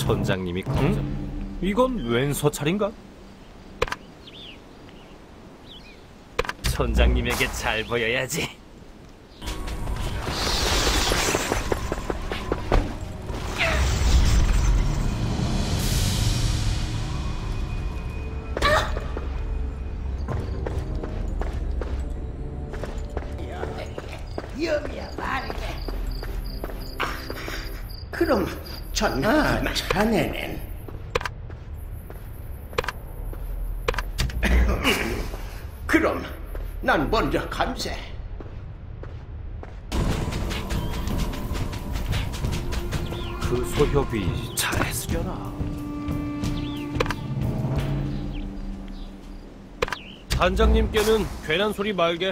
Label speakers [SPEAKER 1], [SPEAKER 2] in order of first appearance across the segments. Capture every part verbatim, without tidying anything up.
[SPEAKER 1] 선장님이 걱정. 응? 이건 웬 서찰인가? 선장님에게 잘 보여야지.
[SPEAKER 2] 여기야 말이게. 그럼 전 아, 자네는 그럼 난 먼저 감세.
[SPEAKER 1] 그 소협이 잘했으려나. 단장님께는 괜한 소리 말게.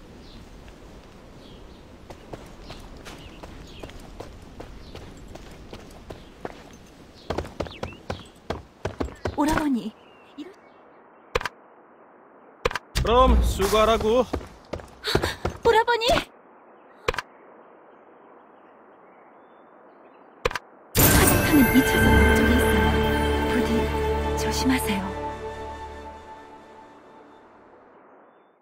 [SPEAKER 3] 오라버니, 이럴...
[SPEAKER 1] 그럼 수고하라고.
[SPEAKER 3] 오라버니! 화장터는 이 차선 쪽에 있어요. 부디 조심하세요.